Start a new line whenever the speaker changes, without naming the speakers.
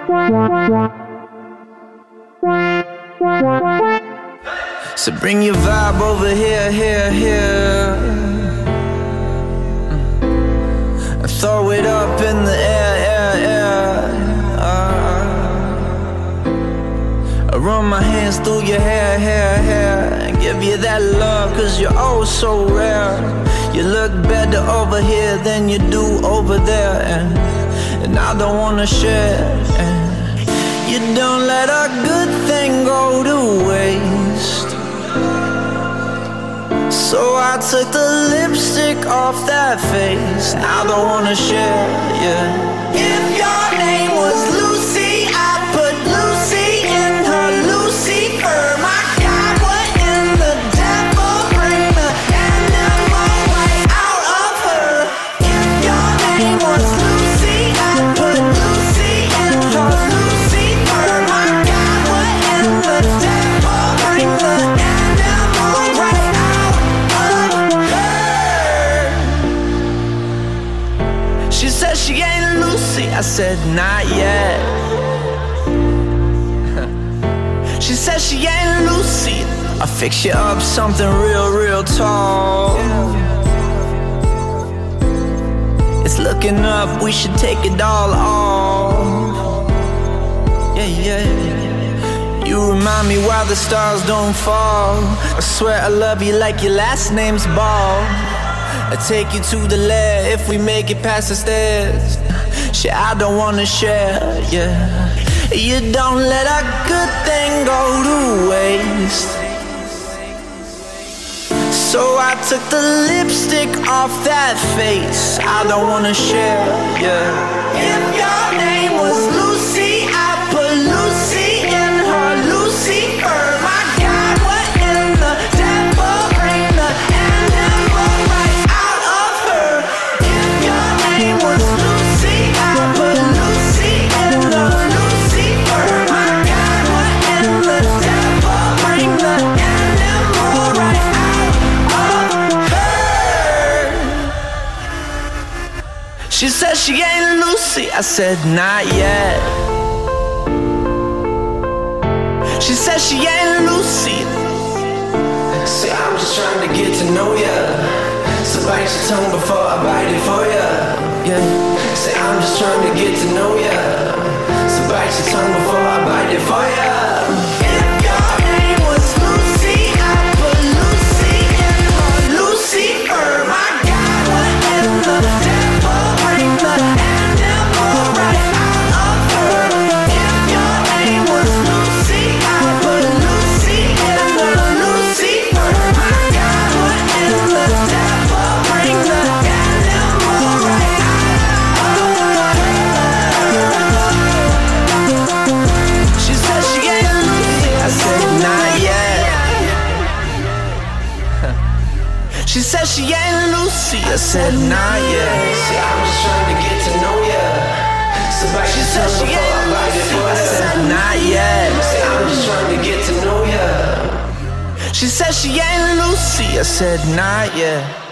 So bring your vibe over here, here, here, and throw it up in the air, air, air. I run my hands through your hair, hair, hair, and give you that love, cause you're oh so rare. You look better over here than you do over there, and I don't wanna share. And you don't let a good thing go to waste. So I took the lipstick off that face. I don't wanna share, yeah. If your name was Lucy, I'd put Lucy in her Lucifer. My God, what in the devil? Bring the animal right out of her. If your name was Lucy, I'd put Lucy in her Lucifer. My God, what in the devil? Bring the animal right out of her. She said she ain't Lucy, I said not yet. She said she ain't Lucy, I'll fix you up something real, real tall. It's looking up, we should take it all off. Yeah, yeah. You remind me why the stars don't fall. I swear I love you like your last name's Ball. I take you to the lair if we make it past the stairs. Shit, I don't wanna share, yeah. You don't let a good thing go to waste. So I took the lipstick off that face. I don't wanna share, yeah. If your name was Lucy, I'd put Lucy in her Lucifer. My God, what in the devil? Bring the animal right out of her. If your name was Lucy, I'd put Lucy in her Lucifer. My God, what in the devil? Bring the animal right out of her. She said she ain't Lucy, I said not yet. She said she ain't Lucy. Say I'm just trying to get to know ya. So bite your tongue before I bite it for ya. Yeah. Say I'm just trying to get to know ya. So bite your tongue before I bite it for ya. If your name was Lucy, I'd put Lucy in her Lucifer. My God, what in the devil? Bring the animal right out of her. If your name was Lucy, I'd put Lucy in her Lucifer. My God, what in the devil? Bring the animal right out of her. She said she ain't Lucy, I said not yet. She said she ain't Lucy, I said not yet. See, I'm just trying to get to know ya. She said she ain't Lucy, I said not yet. See, I'm just trying to get to know ya. She said she ain't Lucy, I said not yet.